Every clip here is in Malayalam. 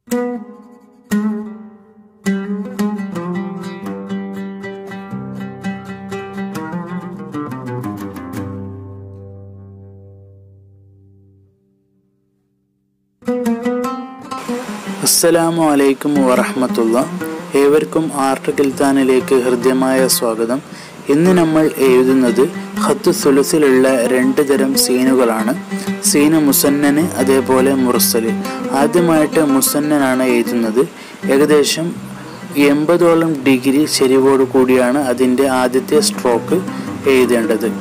അസ്സലാമു അലൈക്കും വറഹ്മത്തുള്ളാഹി. ഏവർക്കും ആർട്ട് കിൽത്താനിലേക്ക് ഹൃദ്യമായ സ്വാഗതം. ഇന്ന് നമ്മൾ എഴുതുന്നത് ഖത്ത് സുലുസിലുള്ള രണ്ട് തരം സീനുകളാണ്. സീന് മുസന്നന്, അതേപോലെ മുർസല്. ആദ്യമായിട്ട് മുസന്നനാണ് എഴുതുന്നത്. ഏകദേശം 80ഓളം ഡിഗ്രി ചെരിവോട് കൂടിയാണ് അതിൻ്റെ ആദ്യത്തെ സ്ട്രോക്ക് എഴുതേണ്ടത്.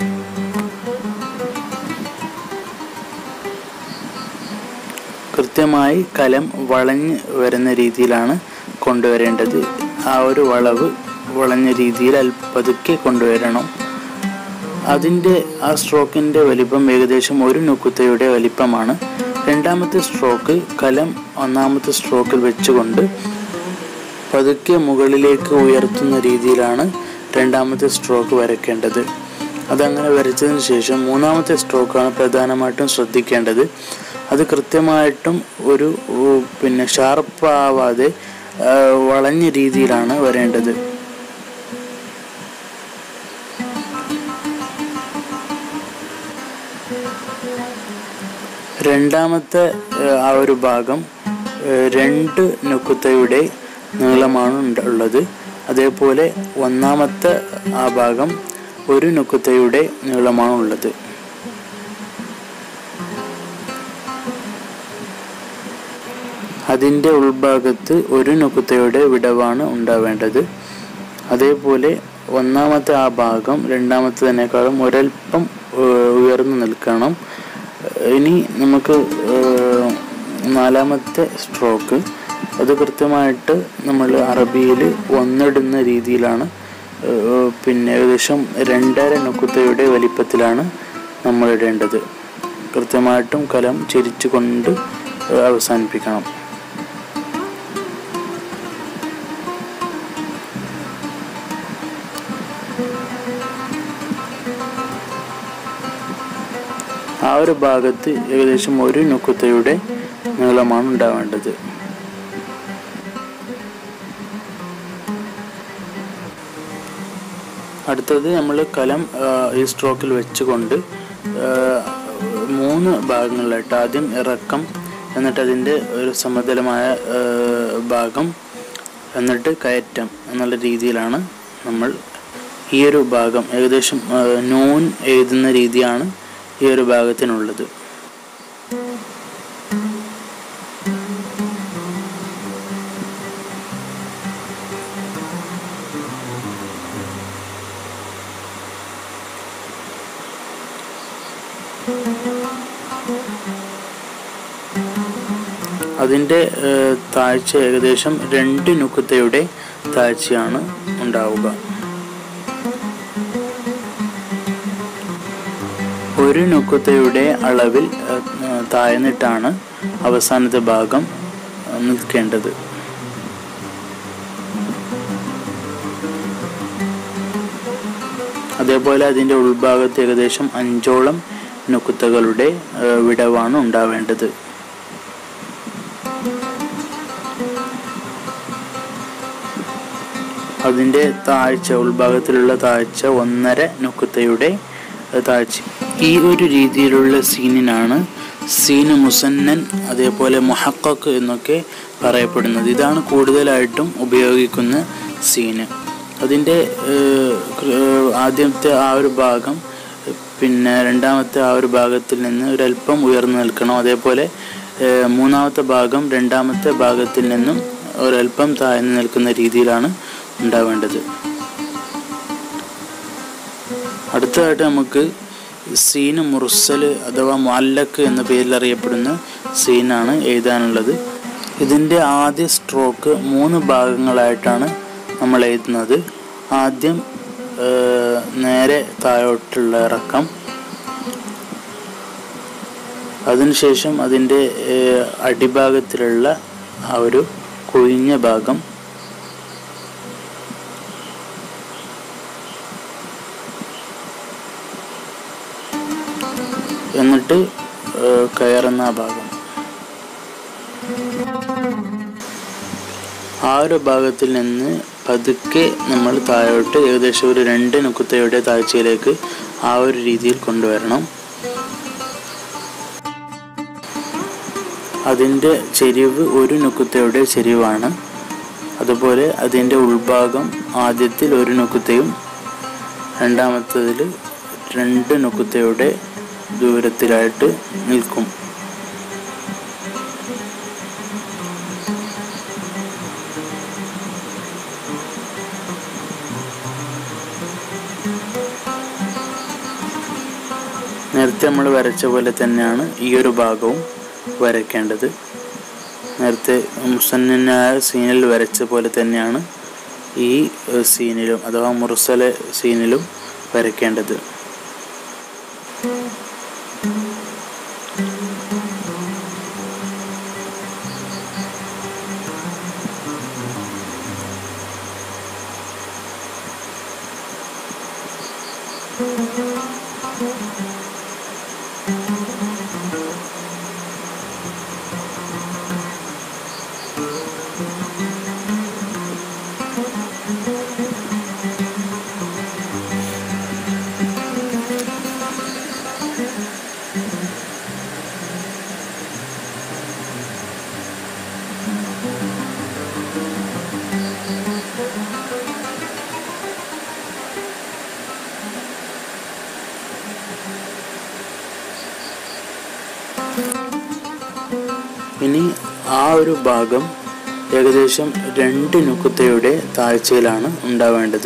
കൃത്യമായി കലം വളഞ്ഞ് വരുന്ന രീതിയിലാണ് കൊണ്ടുവരേണ്ടത്. ആ ഒരു വളവ് വളഞ്ഞ രീതിയിൽ പതുക്കെ കൊണ്ടുവരണം. അതിൻ്റെ ആ സ്ട്രോക്കിൻ്റെ വലിപ്പം ഏകദേശം ഒരു നുക്കുത്തയുടെ വലിപ്പമാണ്. രണ്ടാമത്തെ സ്ട്രോക്ക് കലം ഒന്നാമത്തെ സ്ട്രോക്കിൽ വെച്ചുകൊണ്ട് പതുക്കെ മുകളിലേക്ക് ഉയർത്തുന്ന രീതിയിലാണ് രണ്ടാമത്തെ സ്ട്രോക്ക് വരയ്ക്കേണ്ടത്. അതങ്ങനെ വരച്ചതിന് ശേഷം മൂന്നാമത്തെ സ്ട്രോക്കാണ് പ്രധാനമായിട്ടും ശ്രദ്ധിക്കേണ്ടത്. അത് കൃത്യമായിട്ടും ഒരു ഷാർപ്പാവാതെ വളഞ്ഞ രീതിയിലാണ് വരേണ്ടത്. രണ്ടാമത്തെ ആ ഒരു ഭാഗം 2 നുക്കുത്തയുടെ നീളമാണ് ഉള്ളത്. അതേപോലെ ഒന്നാമത്തെ ആ ഭാഗം 1 നുക്കുത്തയുടെ നീളമാണ് ഉള്ളത്. അതിൻ്റെ ഉൾഭാഗത്ത് 1 നുക്കുത്തയുടെ വിടവാണ് ഉണ്ടാവേണ്ടത്. അതേപോലെ ഒന്നാമത്തെ ആ ഭാഗം രണ്ടാമത്തേതിനേക്കാളും ഒരൽപ്പം ഉയർന്നു നിൽക്കണം. ഇനി നമുക്ക് നാലാമത്തെ സ്ട്രോക്ക് അത് കൃത്യമായിട്ട് നമ്മൾ അറബിയിൽ ഒന്നിടുന്ന രീതിയിലാണ്, ഏകദേശം 2.5 നുക്കുത്തയുടെ വലിപ്പത്തിലാണ് നമ്മൾ ഇടേണ്ടത്. കൃത്യമായിട്ടും കലം ചെരിച്ചു കൊണ്ട് അവസാനിപ്പിക്കണം. ആ ഒരു ഭാഗത്ത് ഏകദേശം 1 നുക്കുത്തയുടെ നീളമാണ് ഉണ്ടാവേണ്ടത്. അടുത്തത് നമ്മൾ കലം ഈ സ്ട്രോക്കിൽ വെച്ചുകൊണ്ട് 3 ഭാഗങ്ങളിലായിട്ട് ആദ്യം ഇറക്കം, എന്നിട്ട് അതിൻ്റെ ഒരു സമതലമായ ഭാഗം, എന്നിട്ട് കയറ്റം എന്നുള്ള രീതിയിലാണ് നമ്മൾ ഈ ഒരു ഭാഗം ഏകദേശം നൂൻ എഴുതുന്ന രീതിയാണ് ഈ ഒരു ഭാഗത്തിനുള്ളത്. അതിൻ്റെ താഴ്ച ഏകദേശം 2 നുക്കുത്തയുടെ താഴ്ചയാണ് ഉണ്ടാവുക. 1 നുക്കുത്തയുടെ അളവിൽ താഴ്ന്നിട്ടാണ് അവസാനത്തെ ഭാഗം നിൽക്കേണ്ടത്. അതേപോലെ അതിൻ്റെ ഉൾഭാഗത്ത് ഏകദേശം 5ഓളം നുക്കുത്തകളുടെ വിടവാണ് ഉണ്ടാവേണ്ടത്. അതിൻ്റെ താഴ്ച, ഉൾഭാഗത്തിലുള്ള താഴ്ച 1.5 നുക്കുത്തയുടെ താഴ്ച. ഈ ഒരു രീതിയിലുള്ള സീനിനാണ് സീന് മുസന്നൻ, അതേപോലെ മുഹഖഖ് എന്നൊക്കെ പറയപ്പെടുന്നത്. ഇതാണ് കൂടുതലായിട്ടും ഉപയോഗിക്കുന്ന സീന്. അതിൻ്റെ ആദ്യത്തെ ആ ഒരു ഭാഗം രണ്ടാമത്തെ ആ ഒരു ഭാഗത്തിൽ നിന്ന് ഒരല്പം ഉയർന്നു നിൽക്കണം. അതേപോലെ മൂന്നാമത്തെ ഭാഗം രണ്ടാമത്തെ ഭാഗത്തിൽ നിന്നും ഒരല്പം താഴ്ന്നു നിൽക്കുന്ന രീതിയിലാണ് ഉണ്ടാവേണ്ടത്. അടുത്തതായിട്ട് നമുക്ക് സീന് മുർസല് അഥവാ മുഅല്ലഖ് എന്ന പേരിൽ അറിയപ്പെടുന്ന സീനാണ് എഴുതാനുള്ളത്. ഇതിൻ്റെ ആദ്യ സ്ട്രോക്ക് 3 ഭാഗങ്ങളായിട്ടാണ് നമ്മൾ എഴുതുന്നത്. ആദ്യം നേരെ താഴോട്ടുള്ള ഇറക്കം, അതിനുശേഷം അതിൻ്റെ അടിഭാഗത്തിലുള്ള ആ ഒരു കുഴിഞ്ഞ ഭാഗം, എന്നിട്ട് കയറുന്ന ഭാഗം. ആ ഒരു ഭാഗത്തിൽ നിന്ന് പതുക്കെ നമ്മൾ താഴോട്ട് ഏകദേശം ഒരു 2 നുക്തയുടെ താഴ്ചയിലേക്ക് ആ ഒരു രീതിയിൽ കൊണ്ടുവരണം. അതിൻ്റെ ചെരിവ് 1 നുക്തയുടെ ചെരിവാണ്. അതുപോലെ അതിൻ്റെ ഉൾഭാഗം ആദ്യത്തിൽ 1 നുക്തയും രണ്ടാമത്തതിൽ 2 നുക്തയുടെ ദൂരത്തിലായിട്ട് നിൽക്കും. നേരത്തെ നമ്മൾ വരച്ച പോലെ തന്നെയാണ് ഈ ഒരു ഭാഗവും വരയ്ക്കേണ്ടത്. നേരത്തെ മുസന്നനായ സീനിൽ വരച്ച പോലെ തന്നെയാണ് ഈ സീനിലും അഥവാ മുർസല സീനിലും വരയ്ക്കേണ്ടത്. ഇനി ആ ഒരു ഭാഗം ഏകദേശം 2 നുക്തയുടെ താഴ്ചയിലാണ് ഉണ്ടാവേണ്ടത്.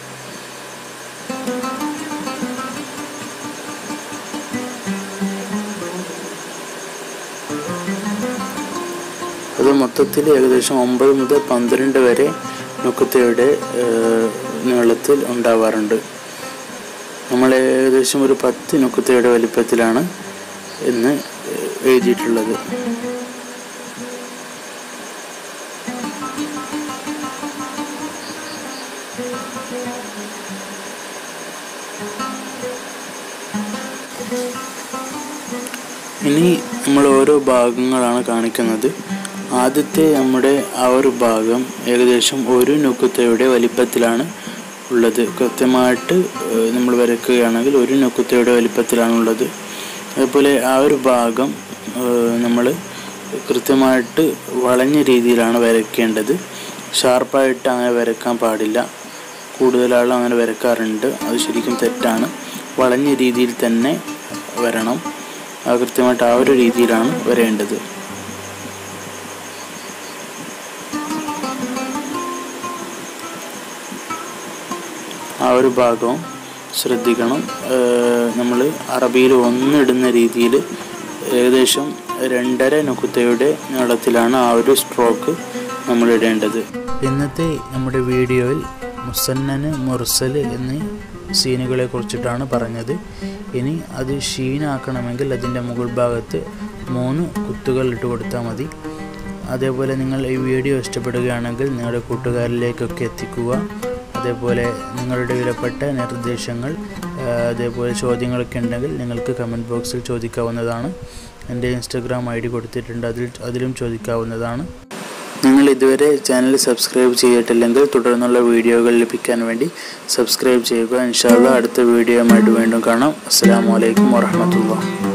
അത് മൊത്തത്തിൽ ഏകദേശം 9 മുതൽ 12 വരെ നുക്തയുടെ നീളത്തിൽ ഉണ്ടാവാറുണ്ട്. നമ്മൾ ഏകദേശം ഒരു 10 നുക്തയുടെ വലിപ്പത്തിലാണ് ഇന്ന് എഴുതിയിട്ടുള്ളത്. ഇനി നമ്മൾ ഓരോ ഭാഗങ്ങളാണ് കാണിക്കുന്നത്. ആദ്യത്തെ നമ്മുടെ ആ ഒരു ഭാഗം ഏകദേശം 1 നുക്തയുടെ വലിപ്പത്തിലാണ് ഉള്ളത്. കൃത്യമായിട്ട് നമ്മൾ വരയ്ക്കുകയാണെങ്കിൽ 1 നുക്തയുടെ വലിപ്പത്തിലാണുള്ളത്. അതുപോലെ ആ ഒരു ഭാഗം നമ്മൾ കൃത്യമായിട്ട് വളഞ്ഞ രീതിയിലാണ് വരയ്ക്കേണ്ടത്. ഷാർപ്പായിട്ട് അങ്ങനെ വരയ്ക്കാൻ പാടില്ല. കൂടുതൽ ആൾ അങ്ങനെ വരയ്ക്കാറുണ്ട്, അത് ശരിക്കും തെറ്റാണ്. വളഞ്ഞ രീതിയിൽ തന്നെ വരണം. കൃത്യമായിട്ട് ആ ഒരു രീതിയിലാണ് വരേണ്ടത്. ആ ഒരു ഭാഗവും ശ്രദ്ധിക്കണം. നമ്മൾ അറബിയിൽ 1 ഇടുന്ന രീതിയിൽ ഏകദേശം 2.5 നുക്തയുടെ നീളത്തിലാണ് ആ ഒരു സ്ട്രോക്ക് നമ്മൾ ഇടേണ്ടത്. ഇന്നത്തെ നമ്മുടെ വീഡിയോയിൽ മുസന്നന്, മുർസൽ എന്നീ സീനുകളെ കുറിച്ചിട്ടാണ് പറഞ്ഞത്. ഇനി അത് ഷീനാക്കണമെങ്കിൽ അതിൻ്റെ മുകൾ ഭാഗത്ത് 3 കുത്തുകൾ ഇട്ട് കൊടുത്താൽ മതി. അതേപോലെ നിങ്ങൾ ഈ വീഡിയോ ഇഷ്ടപ്പെടുകയാണെങ്കിൽ നിങ്ങളുടെ കൂട്ടുകാരിലേക്കൊക്കെ എത്തിക്കുക. അതേപോലെ നിങ്ങളുടെ വിലപ്പെട്ട നിർദ്ദേശങ്ങൾ അതേപോലെ ചോദ്യങ്ങളൊക്കെ ഉണ്ടെങ്കിൽ നിങ്ങൾക്ക് കമൻറ്റ് ബോക്സിൽ ചോദിക്കാവുന്നതാണ്. എൻ്റെ ഇൻസ്റ്റഗ്രാം ID കൊടുത്തിട്ടുണ്ട്, അതിലും ചോദിക്കാവുന്നതാണ്. നിങ്ങൾ ഇതുവരെ ചാനൽ സബ്സ്ക്രൈബ് ചെയ്തിട്ടില്ലെങ്കിൽ തുടർന്നുള്ള വീഡിയോകൾ ലഭിക്കാൻ വേണ്ടി സബ്സ്ക്രൈബ് ചെയ്യുക. ഇൻഷാ അല്ലാഹ് അടുത്ത വീഡിയോയുമായിട്ട് വീണ്ടും കാണാം. അസ്സലാമു അലൈക്കും വറഹ്മത്തുള്ളാഹി.